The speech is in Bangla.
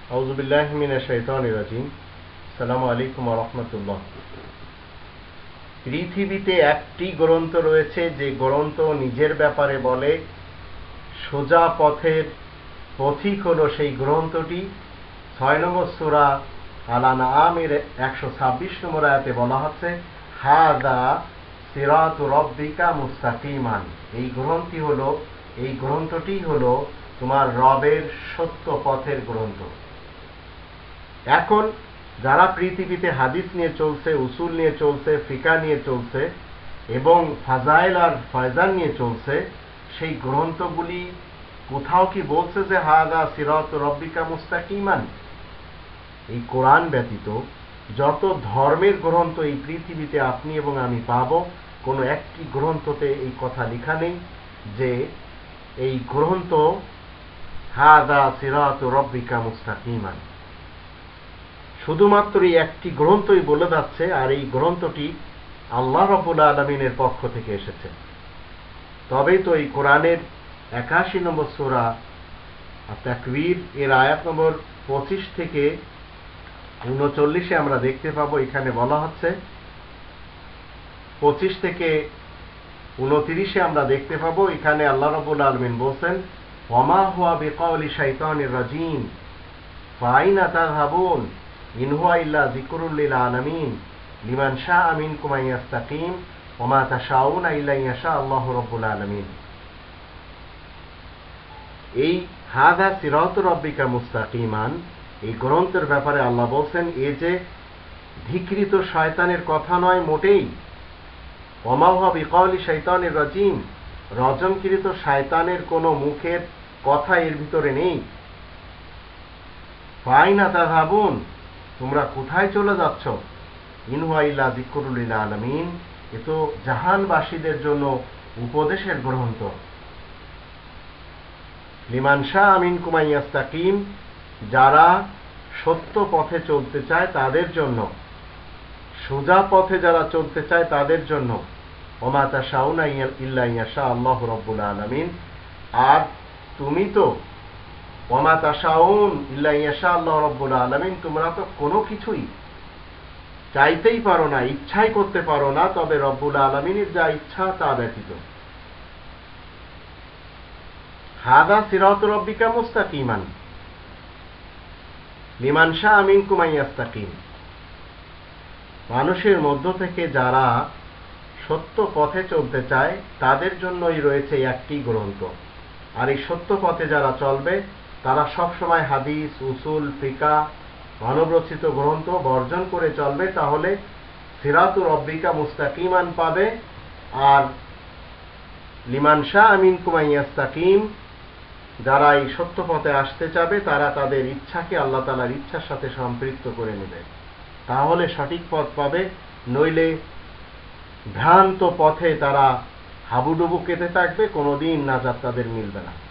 আউযু বিল্লাহি মিনাশ শাইতানির রাজিম। আসসালামু আলাইকুম ওয়া রাহমাতুল্লাহ। পৃথিবীতে একটি গ্রন্থ রয়েছে যে গ্রন্থ নিজের ব্যাপারে বলে সোজা পথের পথিক হলো সেই গ্রন্থটি। 6 নম্বর সূরা আল আনআমের 126 নম্বর আয়াতে বলা হচ্ছে, হাযা সিরাতু রাব্বিকা মুস্তাকিমান। এই গ্রন্থটি হলো তোমার রবের সত্য পথের গ্রন্থ। এখন যারা পৃথিবীতে হাদিস নিয়ে চলছে, উসুল নিয়ে চলছে, ফিকা নিয়ে চলছে এবং ফাজাইল আর ফয়জান নিয়ে চলছে, সেই গ্রন্থগুলি কোথাও কি বলছে যে হাযা সিরাতু রাব্বিকা মুস্তাকিমান? এই কোরআন ব্যতীত যত ধর্মের গ্রন্থ এই পৃথিবীতে আপনি এবং আমি পাব, কোনো একটি গ্রন্থতে এই কথা লেখা নেই যে এই গ্রন্থ হাযা সিরাতু রাব্বিকা মুস্তাকিমান। শুধুমাত্র এই একটি গ্রন্থই বলে যাচ্ছে, আর এই গ্রন্থটি আল্লাহ রাব্বুল আলামিনের পক্ষ থেকে এসেছে। তবেই তো এই কোরআনের 81 নম্বর সূরা তাকবীর এর আয়াত নম্বর 25 থেকে 39 আমরা দেখতে পাবো। এখানে বলা হচ্ছে, 25 থেকে 29 আমরা দেখতে পাবো, এখানে আল্লাহ রাব্বুল আলামিন বলেন, ওয়ামা হুয়া বিকাউলি শাইতানির রাজিম ফাআইনা তাযহাবুন ইন হুয়া ইল্লা যিকরুল লিল আলামিন লিমান শাআ মিনকুম আন ইস্তাকিম ওয়া মা তাশাউনা ইল্লা ইয়াশা আল্লাহু রাব্বুল আলামিন। এই হাযা সিরাতু রাব্বিকা মুস্তাকিমান এই গ্রন্থের ব্যাপারে আল্লাহ বলেন, এ যে ধিকৃত শয়তানের কথা নয় মোটেই। ওয়ামা হুয়া বিকাউলি শাইতানির রাজিম, রজমকৃত শয়তানের কোনো মুখের কথা এর ভিতরে নেই। ফাআইনা তাযহাবুন, তোমরা কোথায় চলে যাচ্ছ? ইন হুয়া ইল্লা যিকরুল লিল আলামিন, এ তো জাহানবাসীদের জন্য উপদেশের গ্রন্থ। লিমান শাআ মিনকুম আন ইস্তাকিম, যারা সত্য পথে চলতে চায় তাদের জন্য, সোজা পথে যারা চলতে চায় তাদের জন্য। ওয়া মা তাশাউনা ইল্লা ইয়াশা আল্লাহু রাব্বুল আলামিন, আর তুমি তো ওয়া মা তাশাউন ইল্লা ইয়াশা আল্লাহু রাব্বুল আলামিন, তোমরা তো কোনো কিছুই চাইতেই পারো না, ইচ্ছাই করতে পারো না, তবে রব্বুল আলামিনের যা ইচ্ছা তা ব্যতীত। হাযা সিরাতু রাব্বিকা মুস্তাকিমান লিমান শাআ মিনকুম আন ইস্তাকিম, মানুষের মধ্য থেকে যারা সত্য পথে চলতে চায় তাদের জন্যই রয়েছে একটি গ্রন্থ। আর এই সত্য পথে যারা চলবে তারা সব সময় হাদিস, উসুল, ফিকা, মানবরচিত গ্রন্থ বর্জন করে চলবে, তাহলে সিরাতু রাব্বিকা মুস্তাকিমান পাবে। আর লিমান শাআ মিনকুম আন ইস্তাকিম, যারা এই সত্য পথে আসতে চাবে তারা তাদের ইচ্ছাকে আল্লাহ তাআলার ইচ্ছার সাথে সম্পৃক্ত করে নেবে, তাহলে সঠিক পথ পাবে। নইলে ভ্রান্ত পথে তারা হাবুডুবু কেটে থাকবে, কোনোদিন নাজাত তাদের মিলবে না।